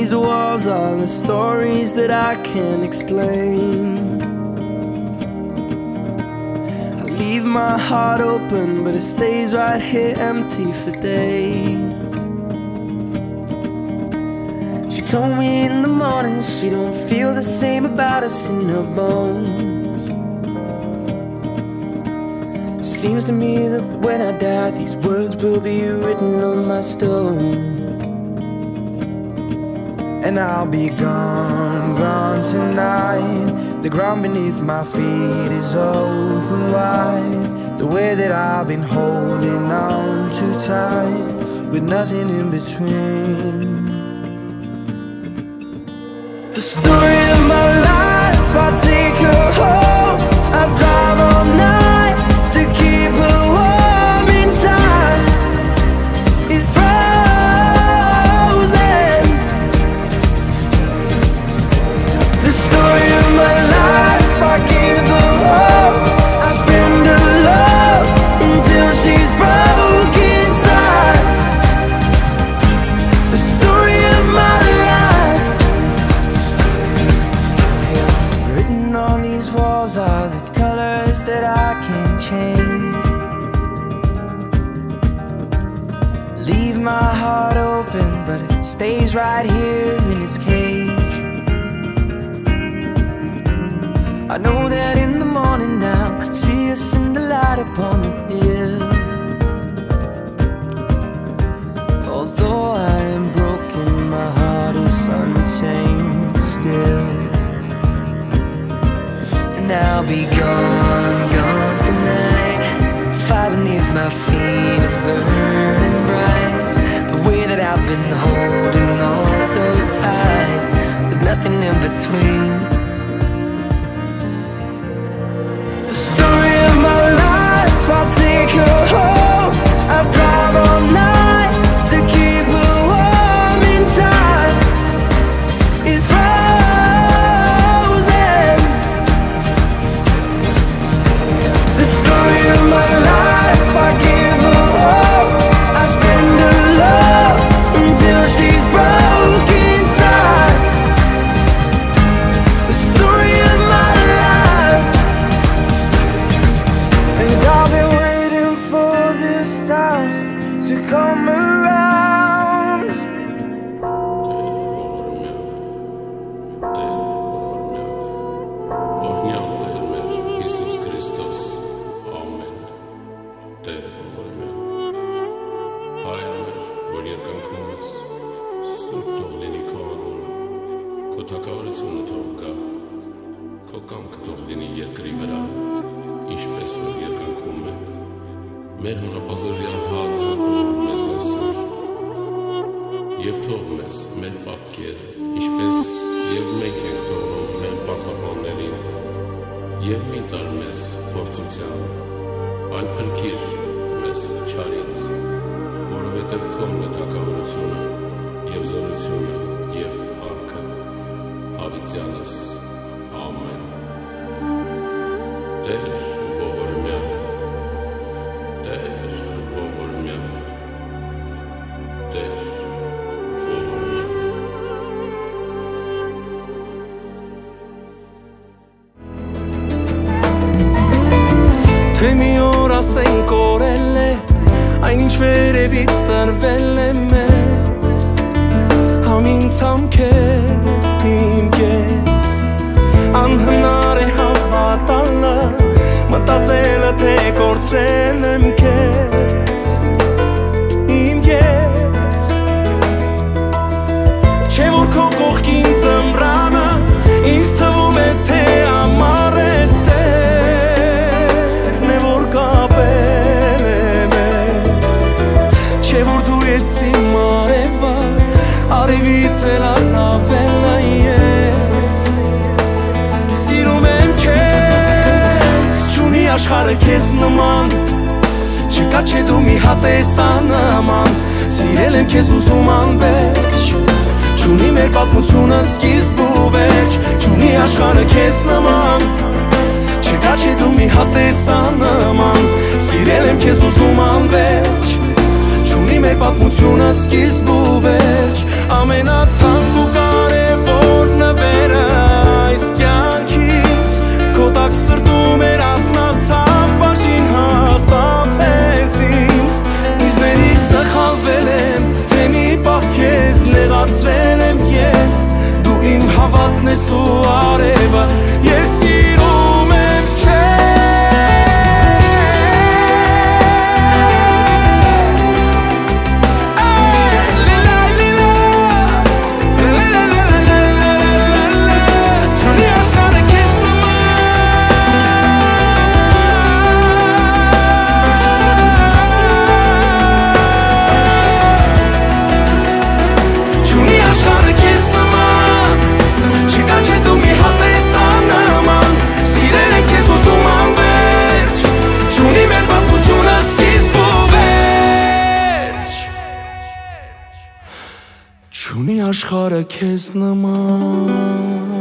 these walls are the stories that I can't explain. I leave my heart open, but it stays right here empty for days. She told me in the morning she don't feel the same about us in her bones. Seems to me that when I die, these words will be written on my stone. And I'll be gone, gone tonight. The ground beneath my feet is open wide. The way that I've been holding on too tight, with nothing in between. The story of my life, I'll take her home. I'll drive all night to keep her warm in time. It's frozen. The story of my life, I give her hope. I spend her love until she's broke inside. The story of my life. Written on these walls are the colors that I can't change. Leave my heart open, but it stays right here in its cage. I know that in the morning now, see us in the light upon the hill. Although I am broken, my heart is untamed still. And I'll be gone, gone tonight. The fire beneath my feet is burning bright. The way that I've been holding on so tight, with nothing in between. The story of my life, I'll take her home. I'll drive all night to keep her warm in time. It's frozen. The story of my life, I give her hope. I spend her love until she's broke inside. The story of my life. And I've been waiting for this time to come around. Մեր հանապազորյալ հացը թող մեզ այսօր, և թող մեզ մեր պարտքերը, ինչպես և մենք ենք թողնում մեր պարտավորներին, և մի տար մեզ փորձության, այլ փրկիր մեզ չարից, որովհետև քո թագավորությունը և զորությունը և փառքը հավիտյանս ամեն։ Տեր ողորմյա, Տեր ողորմյա, Տեր ողորմյա։ Թե մի օր ասեն կորել է, այնինչ վերևից տրվել է մեզ, համին ցամքես, իմ կես, անհնար է հավատալը, մտածելը թե կորցրել եմ քեզ, իմ կես, չէ որ քո կողքին ծմրանը, ինձ թվում է թե ամառ է տերն է որ կապել է մեզ, չէ որ դու ես իմ արևը, արևից էլ առավել ես, սիրում եմ քեզ, չունի աշխարհը քեզ նման, չկա չէ դու մի հատ ես աննման, սիրել եմ քեզ ուզում անվերջ, չունի մեր պատմությունը սկիզբ ու վերջ, չունի աշխարհը քեզ նման, չկա չէ դու մի հատ ես աննման, սիրել եմ քեզ ուզում անվերջ, չունի մեր պատմությունը սկիզբ ու վերջ, ամենաթանկ ու Չունի աշխարհը քեզ նման